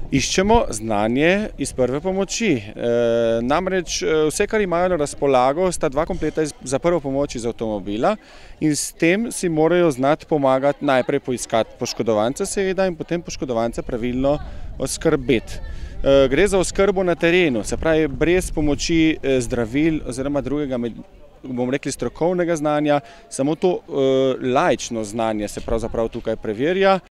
Iščemo znanje iz prve pomoči. Namreč vse, kar imajo na razpolago, sta dva kompleta za prvo pomoč iz avtomobila in s tem si morajo znati pomagati, najprej poiskati poškodovanca seveda in potem poškodovanca pravilno oskrbeti. Gre za oskrbo na terenu, se pravi brez pomoči zdravil oziroma drugega, bomo rekli, strokovnega znanja, samo to laično znanje se pravzaprav tukaj preverja.